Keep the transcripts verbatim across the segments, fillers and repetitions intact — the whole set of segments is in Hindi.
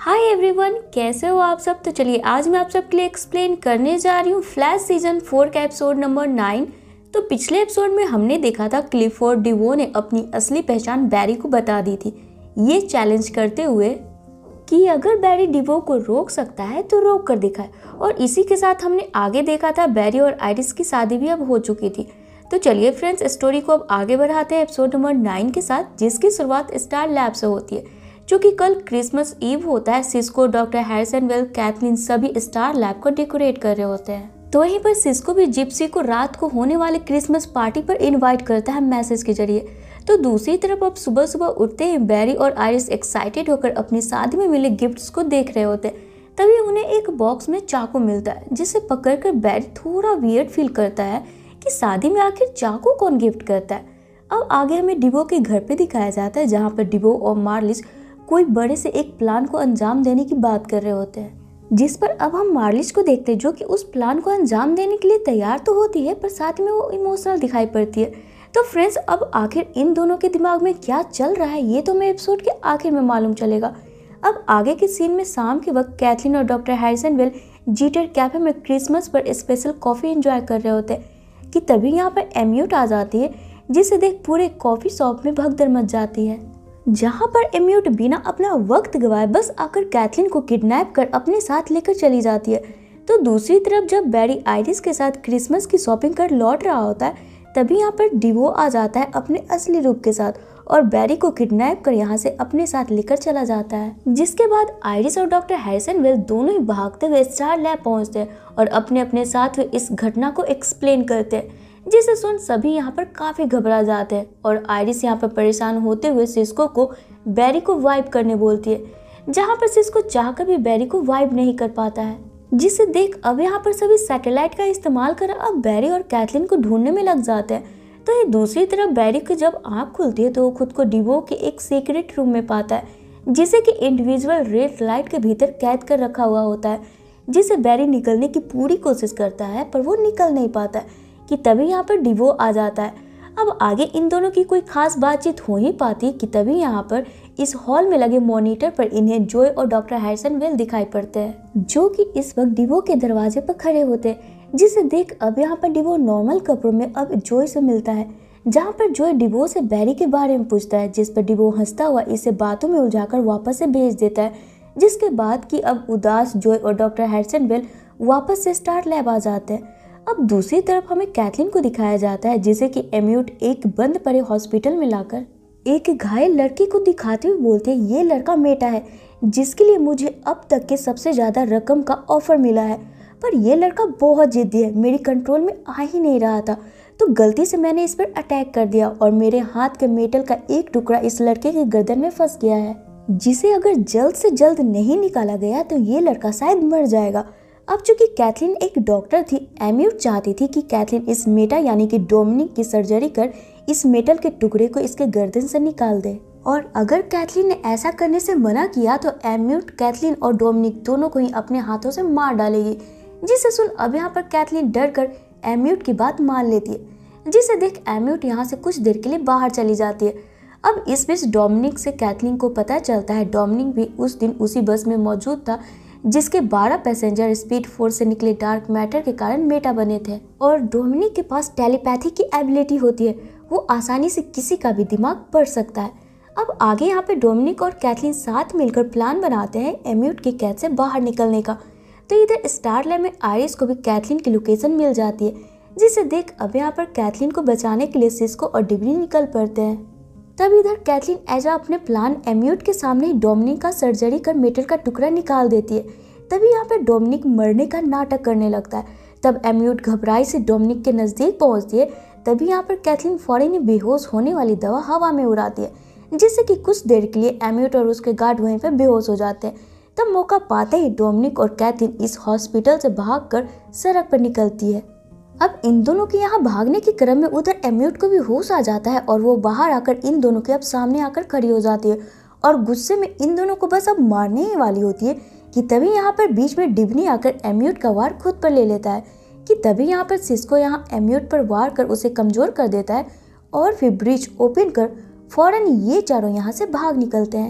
हाय एवरीवन, कैसे हो आप सब। तो चलिए आज मैं आप सबके लिए एक्सप्लेन करने जा रही हूँ फ्लैश सीजन फोर का एपिसोड नंबर नाइन। तो पिछले एपिसोड में हमने देखा था क्लिफोर्ड डिवो ने अपनी असली पहचान बैरी को बता दी थी, ये चैलेंज करते हुए कि अगर बैरी डिवो को रोक सकता है तो रोक कर दिखाए। और इसी के साथ हमने आगे देखा था बैरी और आइरिस की शादी भी अब हो चुकी थी। तो चलिए फ्रेंड्स, स्टोरी को अब आगे बढ़ाते हैं एपिसोड नंबर नाइन के साथ, जिसकी शुरुआत स्टार लैब से होती है। क्योंकि कल क्रिसमस ईव होता है, Cisco, doctor Harrison Wells, Caitlin सभी स्टार लैब को डेकोरेट कर रहे होते हैं। तो वहीं पर सिस्को भी जिप्सी को रात को होने वाले क्रिसमस पार्टी पर इनवाइट करता है मैसेज के जरिए। तो दूसरी तरफ अब सुबह सुबह उठते ही बैरी और आइरिस एक्साइटेड होकर अपनी शादी में मिले गिफ्ट्स को देख रहे होते हैं। तभी उन्हें एक बॉक्स में चाकू मिलता है, जिसे पकड़कर बैरी थोड़ा वियर्ड फील करता है कि शादी में आखिर चाकू कौन गिफ्ट करता है। अब आगे हमें डिवो के घर पे दिखाया जाता है, जहाँ पर डिवो और मार्लिस कोई बड़े से एक प्लान को अंजाम देने की बात कर रहे होते हैं, जिस पर अब हम मार्लिस को देखते हैं, जो कि उस प्लान को अंजाम देने के लिए तैयार तो होती है, पर साथ में वो इमोशनल दिखाई पड़ती है। तो फ्रेंड्स, अब आखिर इन दोनों के दिमाग में क्या चल रहा है, ये तो मैं एपिसोड के आखिर में मालूम चलेगा। अब आगे के सीन में शाम के वक्त कैथलीन और doctor Harrison Wells Jitters cafe में क्रिसमस पर स्पेशल कॉफी एंजॉय कर रहे होते हैं कि तभी यहाँ पर एम्यूट आ जाती है, जिसे देख पूरे कॉफी शॉप में भगदड़ मच जाती है, जहाँ पर एम्यूट बिना अपना वक्त गवाए बस आकर कैथलीन को किडनैप कर अपने साथ लेकर चली जाती है। तो दूसरी तरफ जब बैरी आइरिस के साथ क्रिसमस की शॉपिंग कर लौट रहा होता है, तभी यहाँ पर डिवो आ जाता है अपने असली रूप के साथ और बैरी को किडनैप कर यहाँ से अपने साथ लेकर चला जाता है। जिसके बाद आइरिस और डॉक्टर हैरिसन वेल दोनों ही भागते हुए स्टार लैब पहुँचते हैं और अपने अपने साथ हुए इस घटना को एक्सप्लेन करते हैं, जिसे सुन सभी यहाँ पर काफी घबरा जाते हैं। और आइरिस यहाँ पर परेशान होते हुए सिस्को को बैरी को वाइप करने बोलती है, जहाँ पर सिस्को चाहकर भी बैरी को वाइप नहीं कर पाता है, जिसे देख अब यहाँ पर सभी सैटेलाइट का इस्तेमाल कर अब बैरी और कैथलीन को ढूंढने में लग जाते हैं। तो ये दूसरी तरफ बैरी की जब आँख खुलती है तो वो खुद को डिवो के एक सीक्रेट रूम में पाता है, जिसे कि इंडिविजुअल रेड लाइट के भीतर कैद कर रखा हुआ होता है, जिसे बैरी निकलने की पूरी कोशिश करता है, पर वो निकल नहीं पाता है कि तभी यहाँ पर डिवो आ जाता है। अब आगे इन दोनों की कोई खास बातचीत हो ही पाती कि तभी यहाँ पर इस हॉल में लगे मॉनिटर पर इन्हें जॉय और डॉक्टर हैरिसन वेल दिखाई पड़ते हैं, जो कि इस वक्त डिवो के दरवाजे पर खड़े होते हैं, जिसे देख अब यहाँ पर डिवो नॉर्मल कपड़ों में अब जॉय से मिलता है, जहाँ पर जॉय डिवो से बैरी के बारे में पूछता है, जिस पर डिवो हंसता हुआ इसे बातों में उलझाकर वापस से भेज देता है। जिसके बाद कि अब उदास जॉय और डॉक्टर हैरिसन वेल वापस से स्टार लैब आ जाते हैं। अब दूसरी तरफ हमें कैथलीन को दिखाया जाता है, जिसे कि एम्यूट एक बंद पड़े हॉस्पिटल में लाकर एक घायल लड़की को दिखाते हुए बोलते हैं, ये लड़का मेटा है जिसके लिए मुझे अब तक के सबसे ज्यादा रकम का ऑफर मिला है, पर यह लड़का बहुत जिद्दी है, मेरी कंट्रोल में आ ही नहीं रहा था, तो गलती से मैंने इस पर अटैक कर दिया और मेरे हाथ के मेटल का एक टुकड़ा इस लड़के के गर्दन में फंस गया है, जिसे अगर जल्द से जल्द नहीं निकाला गया तो ये लड़का शायद मर जाएगा। अब चूंकि कैथलीन एक डॉक्टर थी, एम्यूट चाहती थी कि कैथलीन इस मेटा यानी कि डोमिनिक की सर्जरी कर इस मेटल के टुकड़े को इसके गर्दन से निकाल दे, और अगर कैथलीन ने ऐसा करने से मना किया तो एम्यूट कैथलीन और डोमिनिक दोनों को ही अपने हाथों से मार डालेगी, जिसे सुन अब यहाँ पर कैथलीन डर कर एम्यूट की बात मान लेती है, जिसे देख एम्यूट यहाँ से कुछ देर के लिए बाहर चली जाती है। अब इस बीच डोमिनिक से कैथलीन को पता चलता है डोमिनिक भी उस दिन उसी बस में मौजूद था, जिसके बारह पैसेंजर स्पीड फोर्स से निकले डार्क मैटर के कारण मेटा बने थे, और डोमिनिक के पास टेलीपैथी की एबिलिटी होती है, वो आसानी से किसी का भी दिमाग पढ़ सकता है। अब आगे यहाँ पे डोमिनिक और कैथलीन साथ मिलकर प्लान बनाते हैं एम्यूट की कैद से बाहर निकलने का। तो इधर स्टार लैब में आइरिस को भी कैथलीन की लोकेशन मिल जाती है, जिसे देख अब यहाँ पर कैथलीन को बचाने के लिए सिस्को और डिब्री निकल पड़ते हैं। तब इधर कैथलीन एजा अपने प्लान एम्यूट के सामने ही डोमिनिक का सर्जरी कर मेटल का टुकड़ा निकाल देती है। तभी यहाँ पर डोमिनिक मरने का नाटक करने लगता है। तब एम्यूट घबराई से डोमिनिक के नजदीक पहुंचती है। तभी यहाँ पर कैथलीन फौरन ही बेहोश होने वाली दवा हवा में उड़ाती है, जिससे कि कुछ देर के लिए एम्यूट और उसके गार्ड वहीं पर बेहोश हो जाते हैं। तब मौका पाते ही डोमिनिक और कैथलीन इस हॉस्पिटल से भागकर सड़क पर निकलती है। अब इन दोनों के यहाँ भागने के क्रम में उधर एम्यूट को भी होश आ जाता है और वो बाहर आकर इन दोनों के अब सामने आकर खड़ी हो जाती है और गुस्से में इन दोनों को बस अब मारने ही वाली होती है कि तभी यहाँ पर बीच में डिब्नी आकर एम्यूट का वार खुद पर ले लेता है कि तभी यहाँ पर सिस्को यहाँ एम्यूट पर वार कर उसे कमजोर कर देता है और फिर ब्रिज ओपन कर फौरन ये चारों यहाँ से भाग निकलते हैं।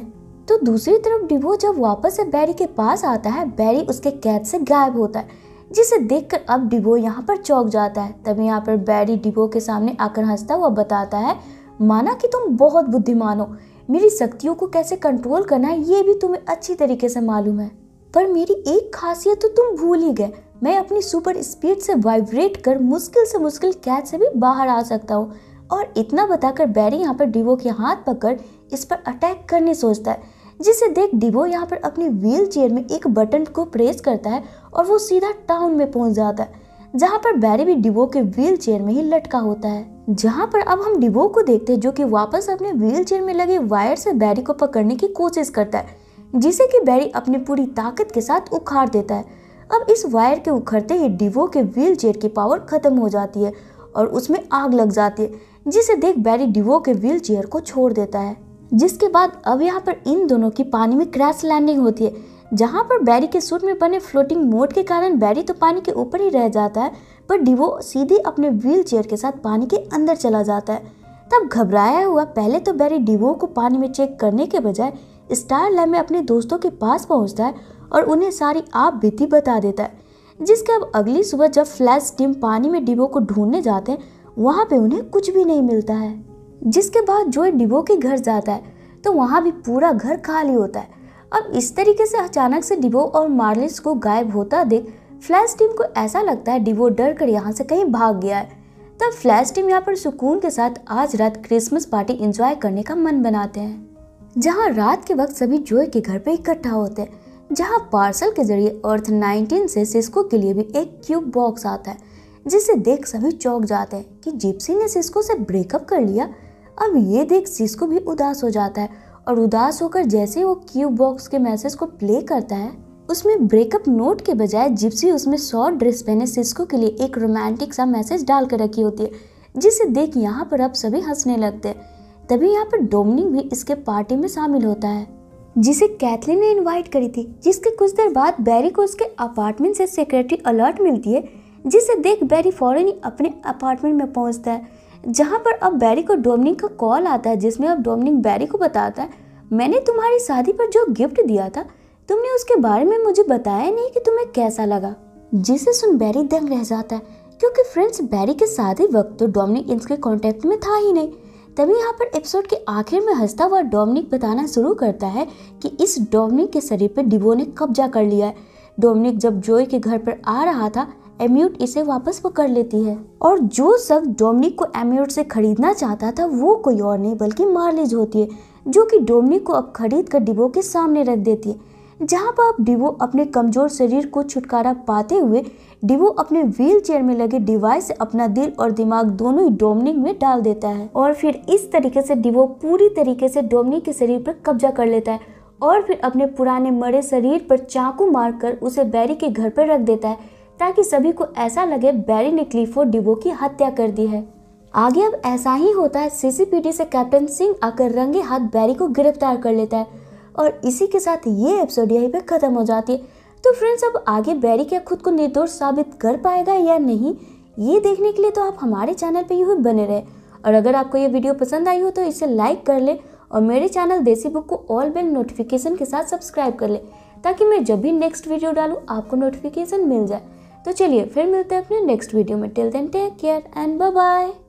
तो दूसरी तरफ डिवो जब वापस से बैरी के पास आता है, बैरी उसके कैद से गायब होता है, जिसे देखकर अब डिवो यहाँ पर चौंक जाता है। तभी यहाँ पर बैरी डिवो के सामने आकर हंसता हुआ बताता है, माना कि तुम बहुत बुद्धिमान हो, मेरी शक्तियों को कैसे कंट्रोल करना है ये भी तुम्हें अच्छी तरीके से मालूम है, पर मेरी एक खासियत तो तुम भूल ही गए, मैं अपनी सुपर स्पीड से वाइब्रेट कर मुश्किल से मुश्किल कैद से भी बाहर आ सकता हूँ। और इतना बताकर बैरी यहाँ पर डिवो के हाथ पकड़ इस पर अटैक करने सोचता है, जिसे देख डिवो यहाँ पर अपनी व्हील चेयर में एक बटन को प्रेस करता है और वो सीधा टाउन में पहुंच जाता है, जहाँ पर बैरी भी डिवो के व्हील चेयर में ही लटका होता है। जहाँ पर अब हम डिवो को देखते हैं जो कि वापस अपने व्हील चेयर में लगे वायर से बैरी को पकड़ने की कोशिश करता है, जिसे कि बैरी अपनी पूरी ताकत के साथ उखाड़ देता है। अब इस वायर के उखड़ते ही डिवो के व्हील चेयर की पावर खत्म हो जाती है और उसमें आग लग जाती है, जिसे देख बैरी डिवो के व्हील चेयर को छोड़ देता है। जिसके बाद अब यहाँ पर इन दोनों की पानी में क्रैश लैंडिंग होती है, जहाँ पर बैरी के सूट में बने फ्लोटिंग मोड के कारण बैरी तो पानी के ऊपर ही रह जाता है, पर डिवो सीधे अपने व्हील चेयर के साथ पानी के अंदर चला जाता है। तब घबराया हुआ पहले तो बैरी डिवो को पानी में चेक करने के बजाय स्टार लैब में अपने दोस्तों के पास पहुंचता है और उन्हें सारी आप बीती बता देता है। जिसके अब अगली सुबह जब फ्लैश टीम पानी में डिवो को ढूंढने जाते हैं, वहाँ पे उन्हें कुछ भी नहीं मिलता है। जिसके बाद जोए डिवो के घर जाता है तो वहाँ भी पूरा घर खाली होता है। अब इस तरीके से अचानक से डिवो और मार्लिस को गायब होता देख फ्लैश टीम को ऐसा लगता है डिवो डर कर यहाँ से कहीं भाग गया है। तब फ्लैश टीम यहाँ पर सुकून के साथ आज रात क्रिसमस पार्टी एंजॉय करने का मन बनाते हैं, जहाँ रात के वक्त सभी जोए के घर पे इकट्ठा होते हैं, जहाँ पार्सल के जरिए अर्थ नाइनटीन से सिस्को के लिए भी एक क्यूब बॉक्स आता है, जिसे देख सभी चौंक जाते हैं कि जिप्सी ने सिस्को से ब्रेकअप कर लिया। अब ये देख सिस्को भी उदास हो जाता है और उदास होकर जैसे वो क्यूब बॉक्स के मैसेज को प्ले करता है, उसमें ब्रेकअप नोट के बजाय जिप्सी उसमें शॉर्ट ड्रेस पहने सिस्को के लिए एक रोमांटिक सा मैसेज डाल कर रखी होती है, जिसे देख यहाँ पर अब सभी हंसने लगते हैं। तभी यहाँ पर डोमिनिक भी इसके पार्टी में शामिल होता है, जिसे कैथलीन ने इनवाइट करी थी। जिसके कुछ देर बाद बैरी को उसके अपार्टमेंट से सिक्योरिटी अलर्ट मिलती है, जिसे देख बैरी फौरन ही अपने अपार्टमेंट में पहुंचता है, जहां पर अब बैरी को डोमिनिक का कॉल आता है, जिसमें अब डोमिनिक बैरी को बताता है, मैंने तुम्हारी शादी पर जो गिफ्ट दिया था तुमने उसके बारे में मुझे बताया नहीं कि तुम्हें कैसा लगा। जिसे सुन बैरी दंग रह जाता है, क्योंकि फ्रेंड्स बैरी के शादी वक्त तो डोमिनिक इसके कॉन्टेक्ट में था ही नहीं। तभी यहाँ पर एपिसोड के आखिर में हंसता हुआ डोमिनिक बताना शुरू करता है कि इस डोमिनिक के शरीर पर डिवो ने कब्जा कर लिया है। डोमिनिक जब जोए के घर पर आ रहा था, एम्यूट इसे वापस पकड़ लेती है और जो शख्स डोमिनिक को एम्यूट से खरीदना चाहता था वो कोई और नहीं बल्कि मार्लिज होती है, जो कि डोमिनिक को अब खरीद कर डिवो के सामने रख देती है। जहां पर अब डिवो अपने कमजोर शरीर को छुटकारा पाते हुए डिवो अपने व्हील चेयर में लगे डिवाइस से अपना दिल और दिमाग दोनों ही डोमिनिक में डाल देता है और फिर इस तरीके से डिवो पूरी तरीके से डोमिनिक के शरीर पर कब्जा कर लेता है और फिर अपने पुराने मरे शरीर पर चाकू मारकर उसे बैरी के घर पर रख देता है, ताकि सभी को ऐसा लगे बैरी ने क्लिफोर्ड डिवो की हत्या कर दी है। आगे अब ऐसा ही होता है, सीसीपीटी से कैप्टन सिंह आकर रंगे हाथ बैरी को गिरफ्तार कर लेता है और इसी के साथ ये एपिसोड यहीं पे खत्म हो जाती है। तो फ्रेंड्स, अब आगे बैरी क्या खुद को निर्दोष साबित कर पाएगा या नहीं, ये देखने के लिए तो आप हमारे चैनल पे यूं ही बने रहे। और अगर आपको ये वीडियो पसंद आई हो तो इसे लाइक कर ले और मेरे चैनल देसी बुक को ऑल बेल नोटिफिकेशन के साथ सब्सक्राइब कर ले, ताकि मैं जब भी नेक्स्ट वीडियो डालूँ आपको नोटिफिकेशन मिल जाए। तो चलिए फिर मिलते हैं अपने नेक्स्ट वीडियो में। Till then take care and bye bye.